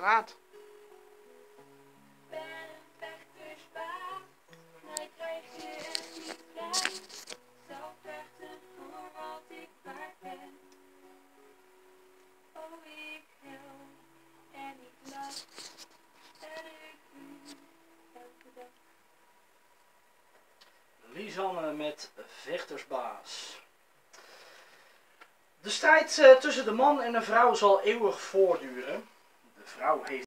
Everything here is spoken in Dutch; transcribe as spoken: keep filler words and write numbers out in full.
kwaad. Lisanne met Vechtersbaas. De strijd uh, tussen de man en de vrouw zal eeuwig voortduren. De vrouw heeft